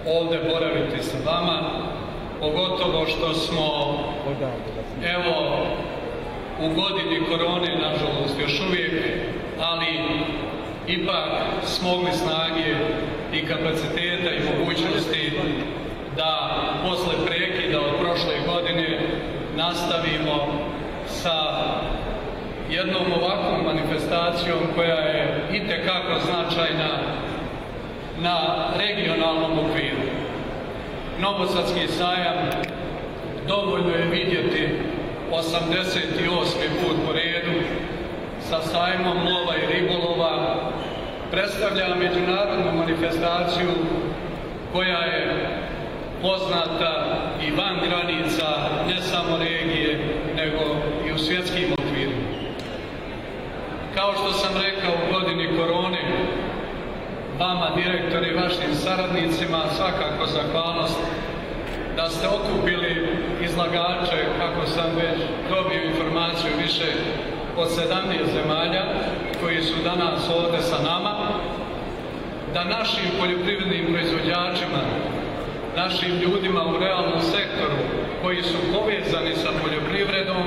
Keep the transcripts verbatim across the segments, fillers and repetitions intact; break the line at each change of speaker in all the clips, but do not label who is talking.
ovdje boraviti sa vama, pogotovo što smo, evo, u godini korone, nažalost, još uvijek, ali ipak smogli snage i kapaciteta i mogućnosti da posle prekida od prošle godine nastavimo sa jednom ovakvom manifestacijom koja je itekako značajna na regionalnom okviru. Novosadski sajam dovoljno je vidjeti osamdeset osmi put po redu sa sajmom lova i ribolova, predstavlja međunarodnu manifestaciju koja je poznata i van granica ne samo regije, nego i u svjetskim okvirima. Kao što sam rekao, u godini korone, vama, direktori i vašim saradnicima, svakako zahvalnost da ste okupili izlagače, kako sam već dobio informaciju, više od sedamnaest zemalja koji su danas ovdje sa nama, da našim poljoprivrednim proizvođačima, našim ljudima u realnom sektoru koji su povezani sa poljoprivredom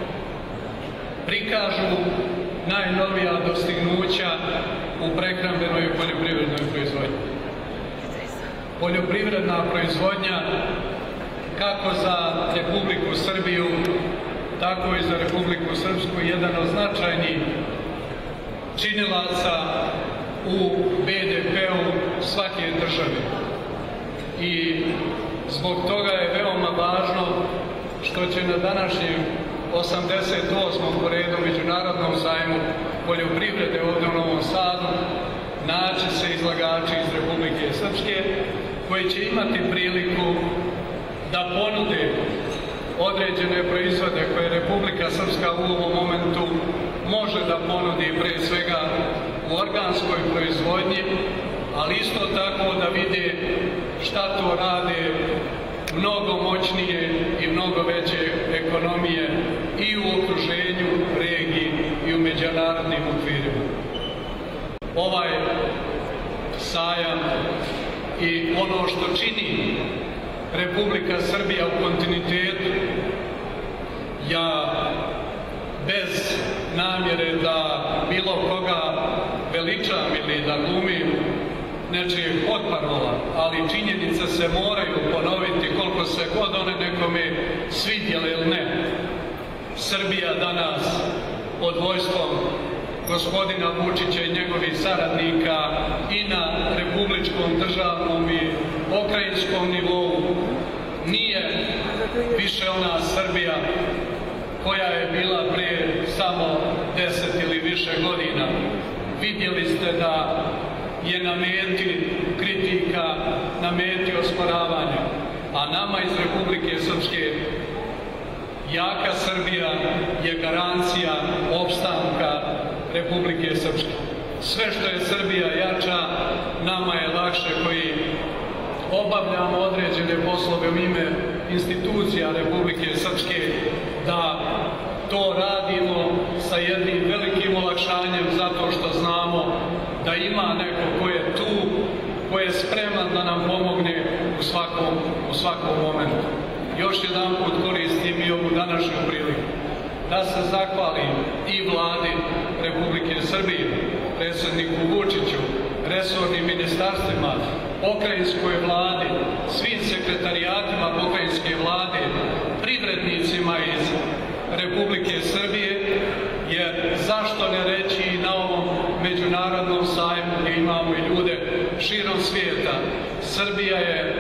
prikažu najnovija dostignuća u prehrambenoj i poljoprivrednoj proizvodnji. Poljoprivredna proizvodnja kako za Republiku Srbiju, tako i za Republiku Srpsku jedan od značajnih činilaca u be de pe-u svake države. I zbog toga je veoma važno što će na današnjem osamdeset osmom po redu Međunarodnom sajmu poljoprivrede ovdje u Novom Sadu naći se izlagači iz Republike Srpske koji će imati priliku da ponude određene proizvode koje Republika Srpska u ovom momentu može da ponudi, pre svega u organskoj proizvodnji, ali isto tako da vide šta to rade mnogo moćnije i mnogo veće ekonomije i u okruženju, regiji i u međunarodnim okvirima. Ovaj sajam i ono što čini Republika Srbija u kontinuitetu, ja bez namjere da bilo koga veličam ili da glumim nečije potparola, ali činjenice se moraju ponoviti koliko se god one nekome svidjele ili ne. Srbija danas pod vojstvom gospodina Vučića i njegovih saradnika i na republičkom, državnom i pokrajinskom nivou nije više ona Srbija koja je bila prije samo deset ili više godina. Vidjeli ste da je na meti kritika, na meti osporavanja, a nama iz Republike Srpske jaka Srbija je garancija opstanka Republike Srpske. Sve što je Srbija jača, nama je lakše koji obavljamo određene poslove u ime institucija Republike Srpske da to radimo sa jednim velikim olakšanjem zato što znamo da ima neko ko je tu, ko je spreman da nam pomogne u svakom, u svakom momentu. Još jedan put koristim i ovu današnju priliku da se zahvalim i vladi Republike Srbije, predsjedniku Vučiću, resornim ministarstvima, pokrajinskoj vladi, svim sekretarijatima pokrajinske vlade, privrednicima iz Republike Srbije, jer zašto ne reći i na ovom međunarodnom sajmu gdje imamo i ljude širom svijeta. Srbija je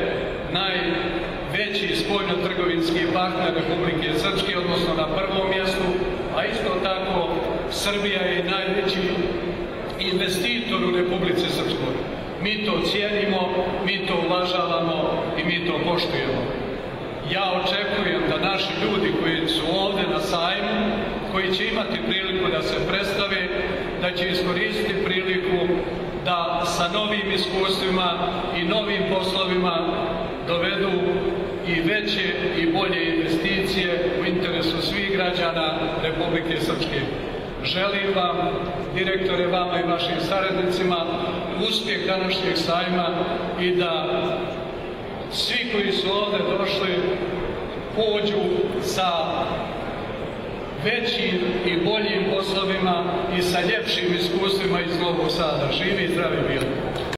najveći spoljno-trgovinski partner Republike Srpske, odnosno na prvom mjestu, a isto tako Srbija je najveći investitor u Republici Srpskoj. Mi to cijenimo, mi to uvažavamo i mi to poštujemo. Ja očekujem da naši ljudi koji su ovdje na sajmu, koji će imati priliku da se predstave, da će iskoristiti priliku da sa novim iskustvima i novim poslovima dovedu i veće i bolje investicije u interesu svih građana Republike Srpske. Želim vam, direktore, vama i vašim saradnicima, uspjeh današnjeg sajma i da pođu sa većim i boljim poslovima i sa ljepšim iskustvima iz Novog Sada. Živi i zdravi bili!